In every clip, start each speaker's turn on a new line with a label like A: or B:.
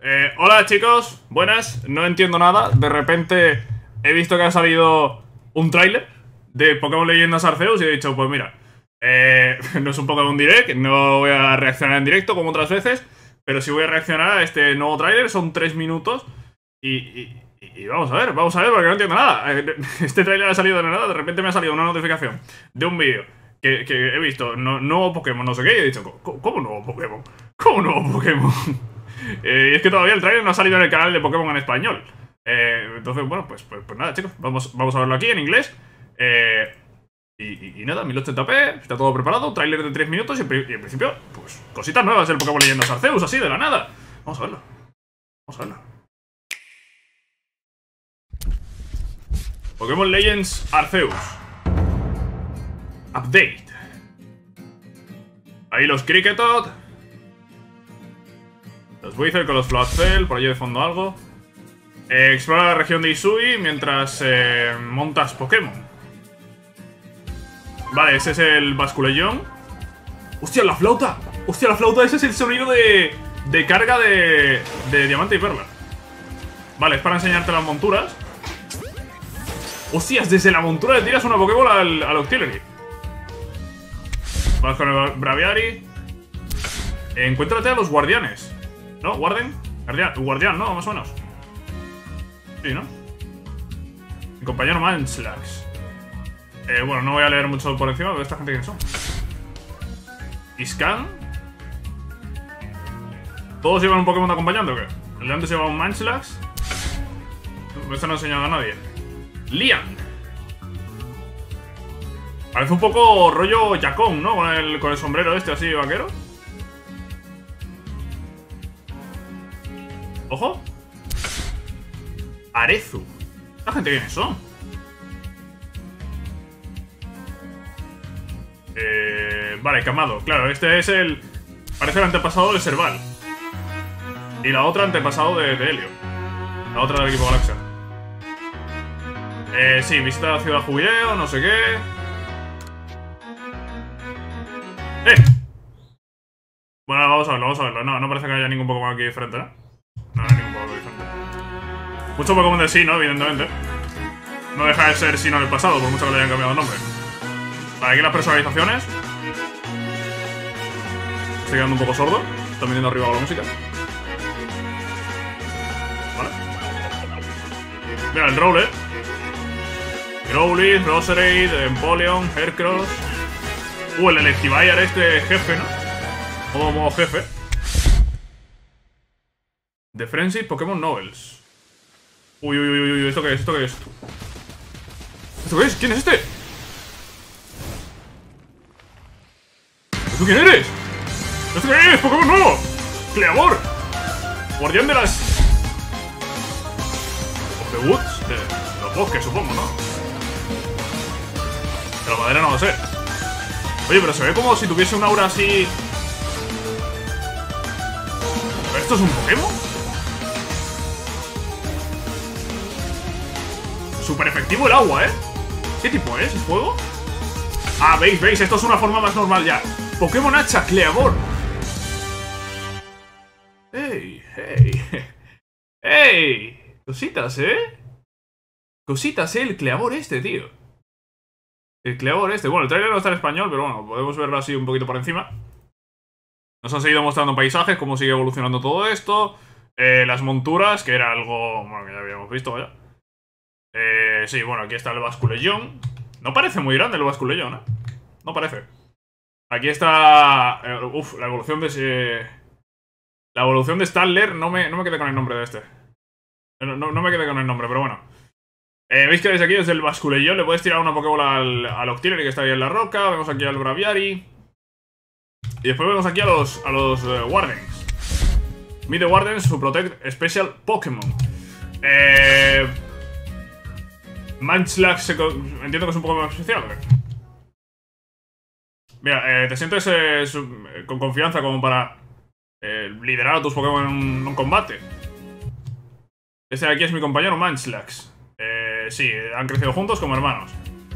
A: Hola chicos, buenas, no entiendo nada. De repente he visto que ha salido un tráiler de Pokémon Leyendas Arceus y he dicho, pues mira, no es un Pokémon Direct, no voy a reaccionar en directo como otras veces, pero sí voy a reaccionar a este nuevo tráiler, son 3 minutos y vamos a ver porque no entiendo nada. Este tráiler ha salido de nada, de repente me ha salido una notificación de un vídeo que he visto, nuevo Pokémon, no sé qué, y he dicho, ¿cómo nuevo Pokémon? ¿Cómo nuevo Pokémon? Y es que todavía el trailer no ha salido en el canal de Pokémon en español. Entonces, bueno, pues nada, chicos. Vamos a verlo aquí en inglés. Y nada, 1080p, está todo preparado. Tráiler de 3 minutos y en principio, pues, cositas nuevas del Pokémon Leyendas Arceus, así de la nada. Vamos a verlo. Vamos a verlo. Pokémon Legends Arceus. Update. Ahí los Kricketot. Los Wither con los Floatzel, por allí de fondo algo. Explora la región de Isui mientras montas Pokémon. Vale, ese es el Basculeyon. ¡Hostia, la flauta! ¡Hostia, la flauta! Ese es el sonido de carga de Diamante y Perla. Vale, es para enseñarte las monturas. ¡Hostias! Desde la montura le tiras una Pokéball al Octillery. Vas con el Braviary. Encuéntrate a los guardianes. ¿No? ¿Guardian? Guardián, ¿no? Más o menos. Sí, ¿no? Mi compañero Manslax. Bueno, no voy a leer mucho por encima, pero esta gente quién son. Iscan. ¿Todos llevan un Pokémon acompañando o qué? El de antes llevaba un Manslax. Esto no ha enseñado a nadie. Lian. Parece un poco rollo Yacón, ¿no? Con el sombrero este así vaquero. ¡Ojo! Arezu. ¿Esta gente quiénes son? Vale, Kamado. Claro, este es el... Parece el antepasado de Serval. Y la otra antepasado de Helio. La otra del equipo Galaxia. Sí, visita la ciudad Jubileo, no sé qué. Bueno, vamos a verlo. No parece que haya ningún Pokémon aquí diferente, ¿no? No hay ningún Pokémon diferente. Mucho Pokémon de Sinnoh, evidentemente. No deja de ser Sinnoh en el pasado, por mucho que le hayan cambiado el nombre. Vale, aquí las personalizaciones. Estoy quedando un poco sordo. Estoy metiendo arriba con la música. Vale. Mira, el Rowlet. Growlithe, Roserade, Empoleon, Heracross. El Electivire este jefe, ¿no? Modo jefe. The Frenzy Pokémon Novels. Uy, ¿esto qué es? ¿Esto qué es? ¿Esto qué es? ¿Quién es este? ¿Tú quién eres? ¿Esto qué es? ¡Pokémon nuevo! ¡Cleavor! Guardián de las... ¿Of the Woods? De los bosques, supongo, ¿no? De la madera no lo sé. Oye, pero se ve como si tuviese un aura así... ¿Pero esto es un Pokémon? Súper efectivo el agua, ¿eh? ¿Qué tipo es? ¿Es fuego? Ah, veis, esto es una forma más normal ya. Pokémon hacha, Cleavor. ¡Ey! Cositas, ¿eh? Cositas, el Cleavor este, tío. El Cleavor este. Bueno, el trailer no está en español, pero bueno, podemos verlo así un poquito por encima. Nos han seguido mostrando paisajes, cómo sigue evolucionando todo esto. Las monturas, que era algo... Bueno, que ya habíamos visto, vaya. Sí, bueno, aquí está el Basculeyon. No parece muy grande el Basculeyon, ¿eh? No parece. Aquí está... la evolución de... La evolución de Stadler. No me quedé con el nombre de este. No me quedé con el nombre, pero bueno. Veis que desde aquí, desde el Basculeyon, le puedes tirar una Pokéball al Octillery que está ahí en la roca. Vemos aquí al Braviary. Y después vemos aquí a los Wardens. Meet the Wardens to protect special Pokémon. Manslax entiendo que es un poco más especial, ¿o qué? Mira, te sientes con confianza como para liderar a tus Pokémon en un combate. Este de aquí es mi compañero Manslax. Sí, han crecido juntos como hermanos.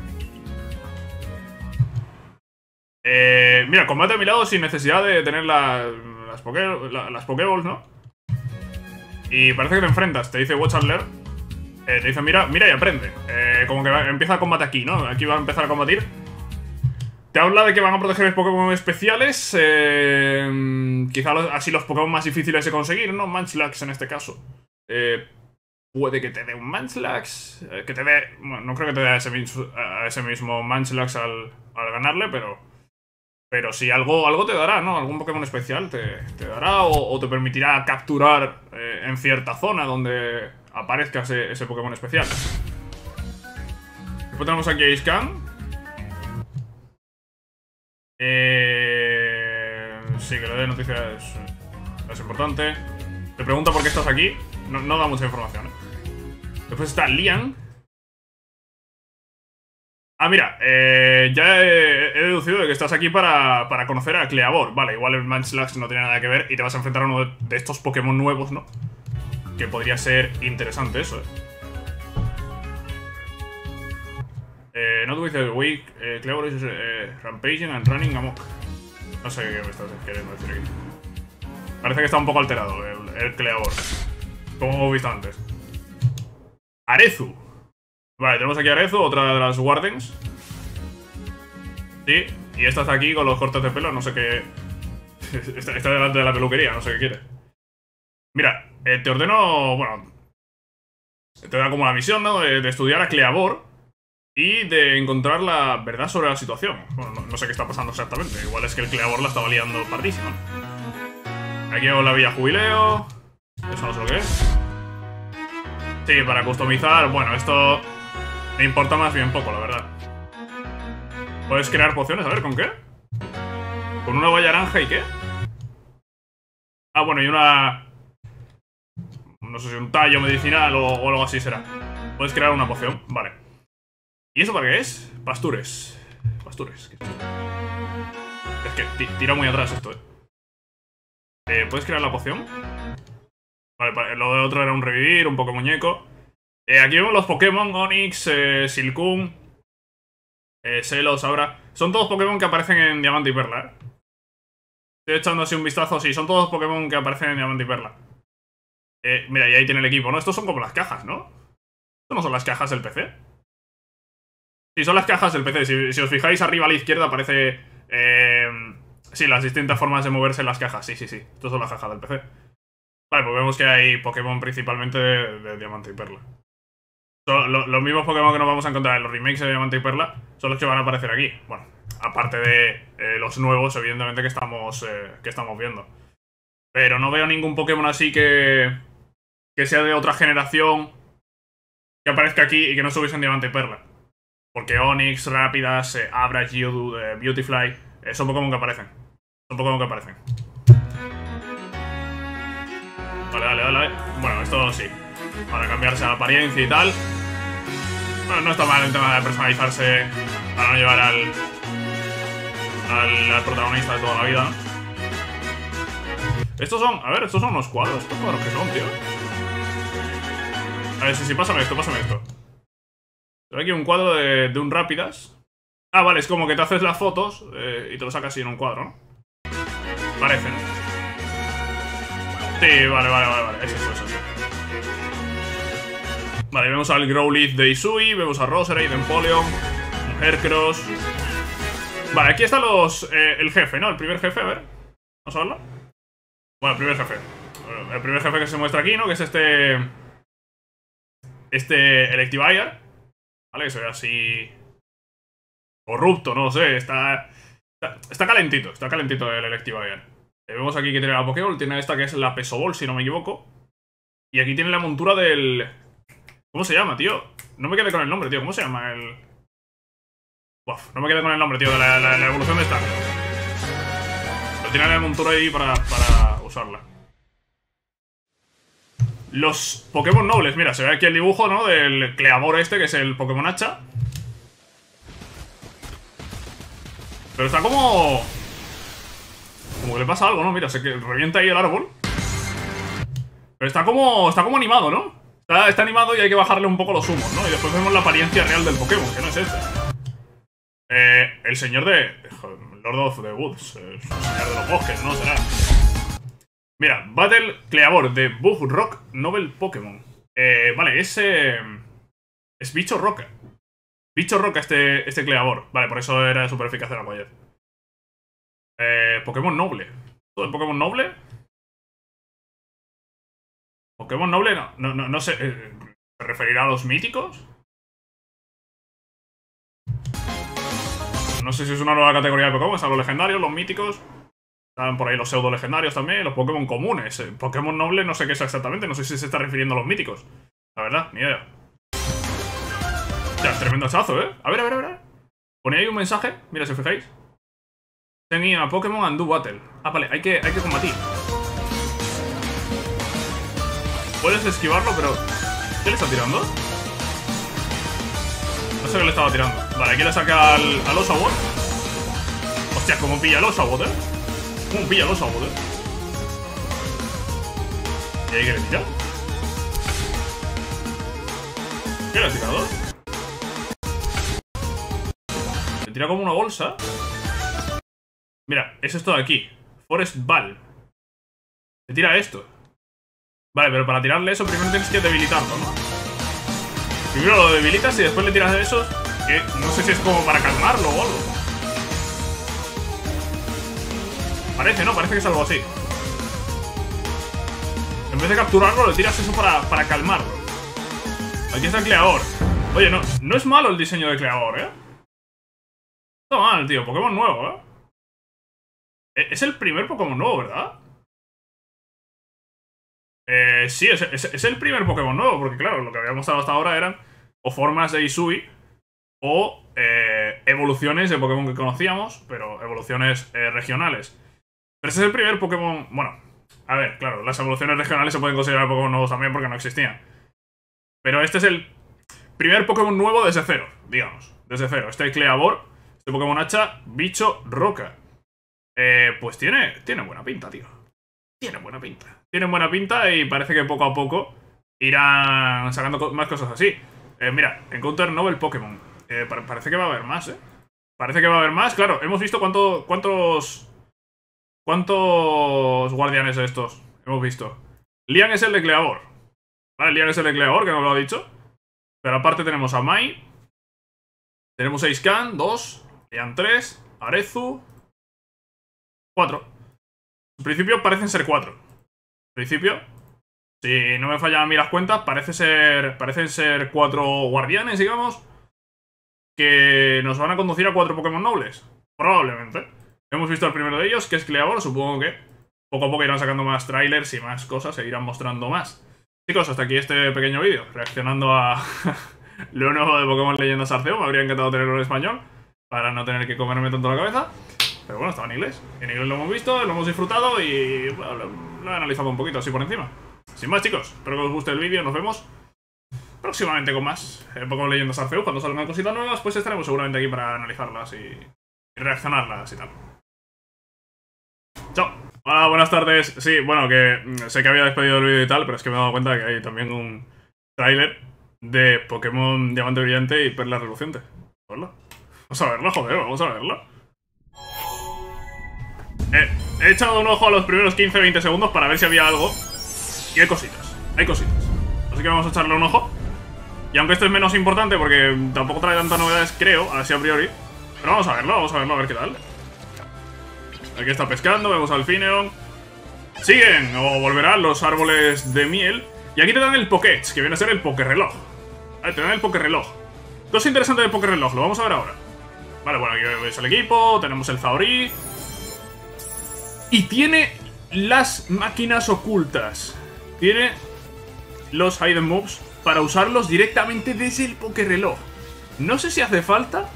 A: Mira, combate a mi lado sin necesidad de tener las Pokéballs, ¿no? Y parece que te enfrentas, te dice Watch and Learn. Te dice mira y aprende. Como que empieza el combate aquí, ¿no? Aquí va a empezar a combatir. Te habla de que van a proteger Pokémon especiales. Quizá así los Pokémon más difíciles de conseguir, ¿no? Munchlax en este caso. Puede que te dé un Munchlax. Que te dé... Bueno, no creo que te dé a ese mismo Munchlax al ganarle, pero sí, algo te dará, ¿no? Algún Pokémon especial te dará o te permitirá capturar en cierta zona donde aparezca ese Pokémon especial. Después tenemos aquí a Iscan. Sí, que le dé noticias es importante. Te pregunta por qué estás aquí. No da mucha información, ¿eh? Después está Lian. Ah, mira, ya he deducido de que estás aquí para conocer a Cleavor. Vale, igual el Munchlax no tiene nada que ver y te vas a enfrentar a uno de estos Pokémon nuevos, ¿no? Que podría ser interesante eso, no te dice Weak, Cleavor is rampaging and running amok. No sé qué me estás queriendo decir aquí. Parece que está un poco alterado el Cleavor, como hemos visto antes. Arezu. Vale, tenemos aquí a Arezu, otra de las Wardens. Sí, y esta está aquí con los cortes de pelo, no sé qué... está delante de la peluquería, no sé qué quiere. Mira, te ordeno... Bueno, te da como la misión, ¿no? De estudiar a Cleavor y de encontrar la verdad sobre la situación. Bueno, no sé qué está pasando exactamente. Igual es que el Cleavor la estaba liando pardísima. Aquí vemos la Villa Jubileo. Eso no sé lo que es. Sí, para customizar... Bueno, esto... Me importa más bien poco, la verdad. Puedes crear pociones, a ver, ¿con qué? ¿Con una valla naranja y qué? Ah, bueno, y una... No sé si un tallo medicinal o algo así será. Puedes crear una poción, vale. ¿Y eso para qué es? Pastures. Pastures. Es que tira muy atrás esto, ¿puedes crear la poción? Vale, lo de otro era un revivir, un poco muñeco. Aquí vemos los Pokémon, Onix, Silcoon, Celos, ahora. Son todos Pokémon que aparecen en Diamante y Perla, Estoy echando así un vistazo, sí, son todos Pokémon que aparecen en Diamante y Perla. Mira, y ahí tiene el equipo, ¿no? Estos son como las cajas, ¿no? ¿Estos no son las cajas del PC? Sí, son las cajas del PC. Si os fijáis arriba a la izquierda aparece... sí, las distintas formas de moverse en las cajas. Sí. Estos son las cajas del PC. Vale, pues vemos que hay Pokémon principalmente de Diamante y Perla. Los mismos Pokémon que nos vamos a encontrar en los remakes de Diamante y Perla son los que van a aparecer aquí. Bueno, aparte de los nuevos, evidentemente, que estamos viendo. Pero no veo ningún Pokémon así que sea de otra generación que aparezca aquí y que no estuviese en Diamante y Perla. Porque Onix, Rápidas, Abra, Geodude, Beautifly son Pokémon que aparecen. Vale. Bueno, esto sí. Para cambiarse la apariencia y tal. Bueno, no está mal el tema de personalizarse para no llevar al protagonista de toda la vida, ¿no? Estos son... A ver, estos son unos cuadros. ¿Estos cuadros qué son, tío? A ver, sí, pásame esto. Tengo aquí un cuadro de un Rápidas. Ah, vale, es como que te haces las fotos y te lo sacas así en un cuadro, ¿no? Parece, ¿no? Sí, vale. Es eso. Vale, vemos al Growlithe de Isui, vemos a Roserade, Empoleon, un Heracross. Vale, aquí están el jefe, ¿no? El primer jefe, a ver. ¿Vamos a verlo? Bueno, el primer jefe. El primer jefe que se muestra aquí, ¿no? Que es este Electivire. Vale, que se ve así... corrupto, no lo sé. Está calentito el Electivire. Vemos aquí que tiene la Pokéball, tiene esta que es la Pesoball, si no me equivoco. Y aquí tiene la montura del... ¿Cómo se llama, tío? No me quedé con el nombre, tío. ¿Cómo se llama el...? Uf, no me quedé con el nombre, tío, de la evolución de esta. Pero tiene la montura ahí para usarla. Los Pokémon nobles, mira, se ve aquí el dibujo, ¿no? Del Cleavor este, que es el Pokémon hacha. Pero está como... Como que le pasa algo, ¿no? Mira, se revienta ahí el árbol. Pero está como animado, ¿no? Está animado y hay que bajarle un poco los humos, ¿no? Y después vemos la apariencia real del Pokémon, que no es esta. El señor de... Lord of the Woods. El señor de los bosques, ¿no? Será. Mira, Battle Cleavor de Bug Rock Novel Pokémon. Vale, es bicho roca. Bicho roca este Cleavor. Vale, por eso era súper eficaz el Apoyet. Pokémon noble. ¿Todo el Pokémon noble? Pokémon noble no sé. ¿Se referirá a los míticos? No sé si es una nueva categoría de Pokémon. Están los legendarios, los míticos. Están por ahí los pseudo legendarios también. Los Pokémon comunes. Pokémon noble no sé qué es exactamente. No sé si se está refiriendo a los míticos. La verdad, ni idea. Ya, tremendo hachazo, ¿eh? A ver. Ponía ahí un mensaje. Mira, si os fijáis. Tenía a Pokémon and do battle. Ah, vale, hay que combatir. Puedes esquivarlo, pero... ¿Qué le está tirando? No sé qué le estaba tirando. Vale, aquí le saca al Oshawott. Hostia, ¿cómo pilla el Oshawott, ¿Cómo pilla el Oshawott, ¿Y ahí qué le tira? ¿Qué le ha tirado? Le tira como una bolsa. Mira, es esto de aquí. Forest Ball. Le tira esto. Vale, pero para tirarle eso primero tienes que debilitarlo, ¿no? Primero lo debilitas y después le tiras de esos. Que no sé si es como para calmarlo o algo. Parece, ¿no? Parece que es algo así. En vez de capturarlo, le tiras eso para calmarlo. Aquí está el Cleavor. Oye, no es malo el diseño de Cleavor, ¿eh? No está mal, tío. Pokémon nuevo, ¿eh? Es el primer Pokémon nuevo, ¿verdad? Sí, es el primer Pokémon nuevo, porque claro, lo que habíamos mostrado hasta ahora eran o formas de Isui o evoluciones de Pokémon que conocíamos, pero evoluciones regionales. Pero ese es el primer Pokémon... Bueno, a ver, claro, las evoluciones regionales se pueden considerar Pokémon nuevos también porque no existían. Pero este es el primer Pokémon nuevo desde cero, digamos. Desde cero. Este Cleavor, este Pokémon hacha, bicho roca. Pues tiene buena pinta, tío. Tiene buena pinta. Tienen buena pinta y parece que poco a poco irán sacando más cosas así. Mira, Encounter Novel Pokémon. Parece que va a haber más, Parece que va a haber más. Claro, hemos visto cuántos guardianes de estos hemos visto. Lian es el de Cleavor. Vale, Lian es el de Cleavor, que no lo ha dicho. Pero aparte tenemos a Mai. Tenemos a Iscan, 2. Lian 3. Arezu. 4. En principio parecen ser 4. En principio, si no me fallan a mí las cuentas, parecen ser 4 guardianes, digamos, que nos van a conducir a 4 Pokémon nobles. Probablemente. Hemos visto el primero de ellos, que es Cleavor. Supongo que poco a poco irán sacando más trailers y más cosas, se irán mostrando más. Chicos, hasta aquí este pequeño vídeo, reaccionando a lo nuevo de Pokémon Leyendas Arceus. Me habría encantado tenerlo en español, para no tener que comerme tanto la cabeza. Pero bueno, estaba en inglés. En inglés lo hemos visto, lo hemos disfrutado y bueno, lo he analizado un poquito así por encima. Sin más, chicos, espero que os guste el vídeo. Nos vemos próximamente con más Pokémon Leyendas Arceus. Cuando salgan cositas nuevas, pues estaremos seguramente aquí para analizarlas y reaccionarlas y tal. Chao. Hola, buenas tardes. Sí, bueno, que sé que había despedido el vídeo y tal, pero es que me he dado cuenta que hay también un tráiler de Pokémon Diamante Brillante y Perla Reluciente. Vamos a verlo, joder, vamos a verlo. He echado un ojo a los primeros 15-20 segundos para ver si había algo. Y hay cositas, así que vamos a echarle un ojo. Y aunque esto es menos importante porque tampoco trae tantas novedades, creo, así a priori. Pero vamos a verlo, a ver qué tal. Aquí está pescando, vemos al Finneon. Siguen o volverán los árboles de miel. Y aquí te dan el Pokédex, que viene a ser el Pokéreloj. Vale, te dan el Pokéreloj. Cosa interesante del Pokéreloj, lo vamos a ver ahora. Vale, bueno, aquí veis el equipo, tenemos el Zaorí. Y tiene las máquinas ocultas. Tiene los Hidden Moves para usarlos directamente desde el Pokéreloj. No sé si hace falta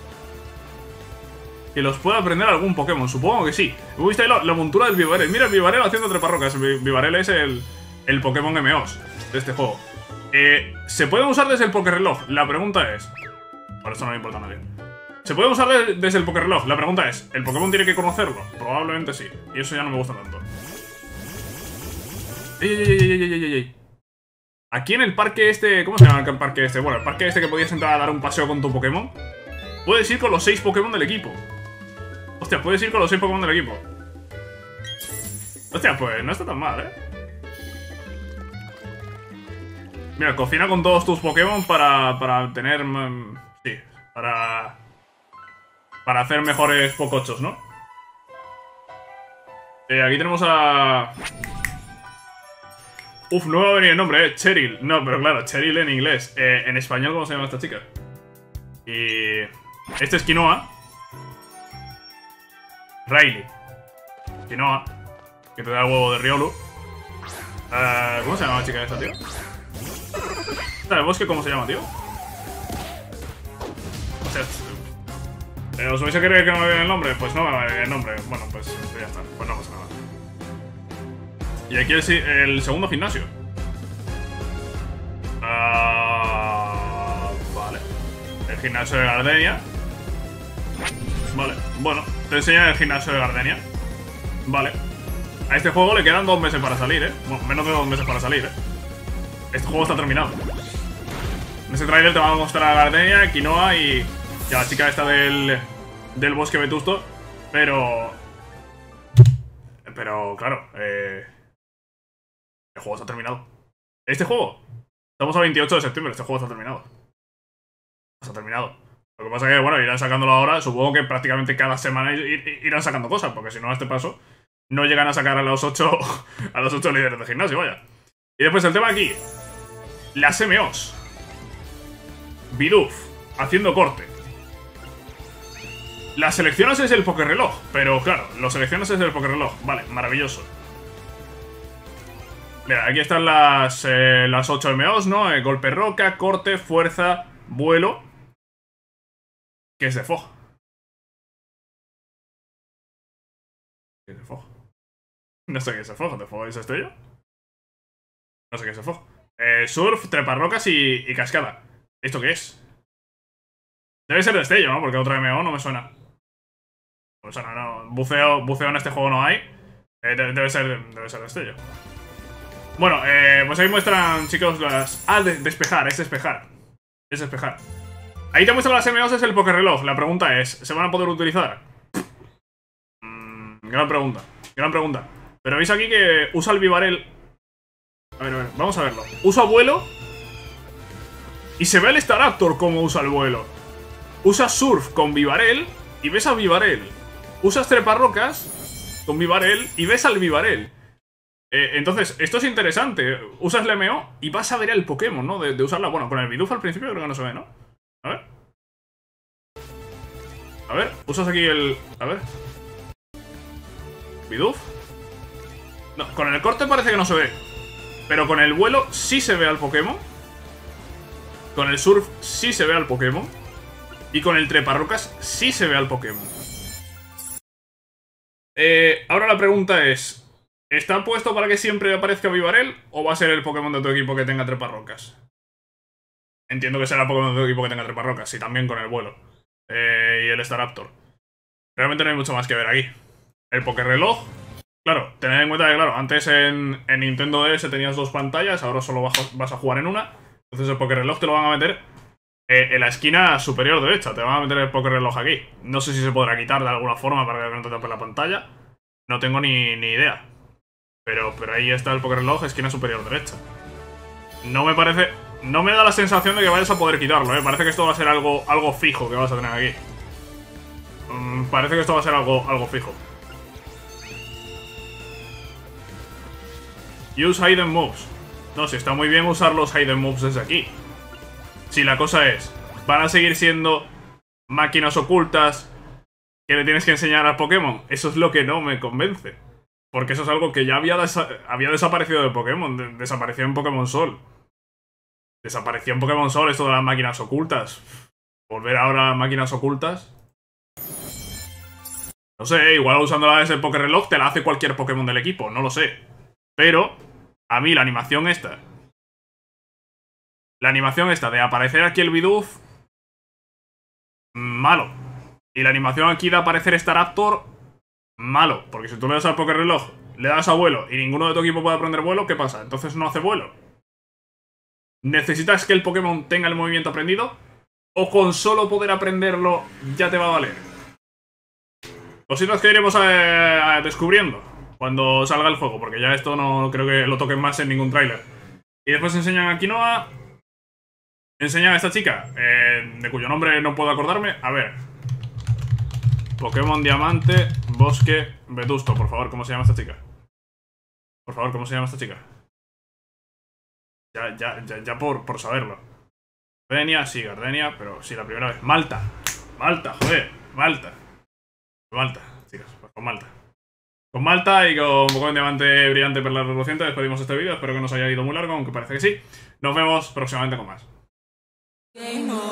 A: que los pueda aprender algún Pokémon. Supongo que sí. ¿He visto ahí la montura del Vivarel? Mira el Vivarel haciendo treparrocas. Vivarel es el Pokémon MOs de este juego. ¿Se pueden usar desde el Pokéreloj? La pregunta es... Por eso no le importa a nadie. ¿Se puede usar desde el Pokéreloj? La pregunta es, ¿el Pokémon tiene que conocerlo? Probablemente sí. Y eso ya no me gusta tanto. ¡Ey! Aquí en el parque este... ¿Cómo se llama el parque este? Bueno, el parque este que podías entrar a dar un paseo con tu Pokémon. Puedes ir con los 6 Pokémon del equipo. Hostia, puedes ir con los 6 Pokémon del equipo. Hostia, pues no está tan mal, Mira, cocina con todos tus Pokémon para tener... sí, para hacer mejores Pocochos, ¿no? Aquí tenemos a... Uf, no me va a venir el nombre, Cheryl. No, pero claro, Cheryl en inglés. En español, ¿cómo se llama esta chica? Y... este es Quinoa. Riley. Quinoa. Que te da el huevo de Riolu. ¿Cómo se llama la chica esta, tío? ¿El bosque cómo se llama, tío? O sea, ¿os vais a querer que no me vea el nombre? Pues no me va a ver el nombre. Bueno, pues ya está. Pues no pasa nada. Y aquí el segundo gimnasio. Vale. El gimnasio de Gardenia. Vale. Bueno, te enseñan el gimnasio de Gardenia. Vale. A este juego le quedan 2 meses para salir, Bueno, menos de 2 meses para salir, Este juego está terminado. En este trailer te van a mostrar a Gardenia, Quinoa y a la chica esta del bosque vetusto. Pero, claro, el juego está terminado. Este juego, estamos a 28 de septiembre, este juego está terminado. Está terminado. Lo que pasa es que, bueno, irán sacándolo ahora. Supongo que prácticamente cada semana irán sacando cosas, porque si no, a este paso no llegan a sacar a los 8 líderes de gimnasio, vaya. Y después el tema aquí, las MOs. Bidoof, haciendo corte. Las seleccionas es el Pokéreloj, pero claro, lo seleccionas es el Pokéreloj. Vale, maravilloso. Mira, aquí están las 8 MOs, ¿no? Golpe roca, corte, fuerza, vuelo. ¿Qué es de Fog? ¿Qué es de Fog? No sé qué es de Fog. ¿De Fog es esto yo? No sé qué es de Fog. Surf, treparrocas y cascada. ¿Esto qué es? Debe ser destello, ¿no? Porque otra MO no me suena. No me suena, no. Buceo en este juego no hay. Debe ser destello. Bueno, pues ahí muestran, chicos, las... despejar, es despejar. Es despejar. Ahí te muestran las MOs, es el Pokéreloj. La pregunta es, ¿se van a poder utilizar? Gran pregunta. Gran pregunta. Pero veis aquí que usa el Vivarel. A ver, vamos a verlo. Usa vuelo. Y se ve el Staraptor como usa el vuelo. Usa Surf con Vivarel y ves al Vivarel. Usas Treparrocas con Vivarel y ves al Vivarel. Entonces, esto es interesante. Usas la MO y vas a ver el Pokémon, ¿no? De usarla. Bueno, con el Bidoof al principio creo que no se ve, ¿no? A ver. A ver, usas aquí el... A ver. Bidoof. No, con el corte parece que no se ve. Pero con el vuelo sí se ve al Pokémon. Con el Surf sí se ve al Pokémon. Y con el Treparrocas sí se ve al Pokémon. Ahora la pregunta es... ¿está puesto para que siempre aparezca Vivarel? ¿O va a ser el Pokémon de tu equipo que tenga Treparrocas? Entiendo que será el Pokémon de tu equipo que tenga Treparrocas. Y también con el vuelo. Y el Staraptor. Realmente no hay mucho más que ver aquí. El Pokéreloj. Claro, tened en cuenta que, claro, antes en Nintendo DS tenías 2 pantallas. Ahora solo vas a jugar en una. Entonces el Pokéreloj te lo van a meter en la esquina superior derecha. Te van a meter el Pokéreloj aquí. No sé si se podrá quitar de alguna forma para que no te tape la pantalla. No tengo ni idea. Pero ahí está el Pokéreloj, esquina superior derecha. No me parece... no me da la sensación de que vayas a poder quitarlo, Parece que esto va a ser algo fijo que vas a tener aquí. Parece que esto va a ser algo fijo. Use Hidden Moves. No, si está muy bien usar los Hidden Moves desde aquí. Si la cosa es, van a seguir siendo máquinas ocultas que le tienes que enseñar al Pokémon. Eso es lo que no me convence. Porque eso es algo que ya había desaparecido de Pokémon. Desapareció en Pokémon Sol. Desapareció en Pokémon Sol esto de las máquinas ocultas. Volver ahora a máquinas ocultas. No sé, igual usándola desde el Pokéreloj te la hace cualquier Pokémon del equipo, no lo sé. Pero, a mí la animación esta... la animación esta de aparecer aquí el Bidoof... malo. Y la animación aquí de aparecer Staraptor... malo. Porque si tú le das al Pokéreloj, le das a vuelo y ninguno de tu equipo puede aprender vuelo, ¿qué pasa? Entonces no hace vuelo. ¿Necesitas que el Pokémon tenga el movimiento aprendido? ¿O con solo poder aprenderlo ya te va a valer? Cositas que iremos descubriendo. cuando salga el juego, porque ya esto no creo que lo toquen más en ningún tráiler. Y después enseñan a Quinoa. Enseñan a esta chica, de cuyo nombre no puedo acordarme. A ver. Pokémon Diamante, Bosque, Vetusto. Por favor, ¿cómo se llama esta chica? Por favor, ¿cómo se llama esta chica? Ya por saberlo. Gardenia, sí, Gardenia, pero sí, la primera vez. Malta. Malta, joder. Malta. Malta, chicos, pues con Malta. Con Malta y con Pokémon Diamante Brillante Perla Reluciente despedimos este vídeo. Espero que no os haya ido muy largo, aunque parece que sí. Nos vemos próximamente con más.